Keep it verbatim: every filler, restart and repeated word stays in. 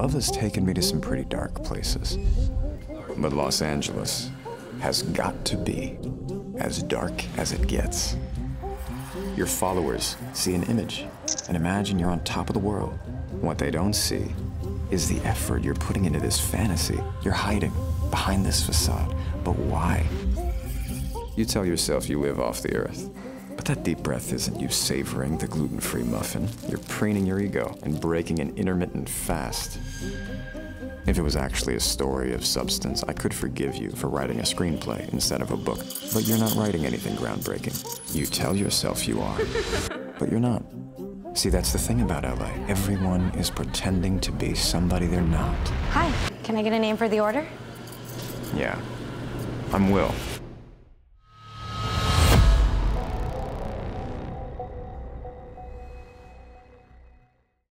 Love has taken me to some pretty dark places. But Los Angeles has got to be as dark as it gets. Your followers see an image and imagine you're on top of the world. What they don't see is the effort you're putting into this fantasy. You're hiding behind this facade. But why? You tell yourself you live off the earth. But that deep breath isn't you savoring the gluten-free muffin. You're preening your ego and breaking an intermittent fast. If it was actually a story of substance, I could forgive you for writing a screenplay instead of a book. But you're not writing anything groundbreaking. You tell yourself you are, but you're not. See, that's the thing about L A. Everyone is pretending to be somebody they're not. Hi, can I get a name for the order? Yeah, I'm Will.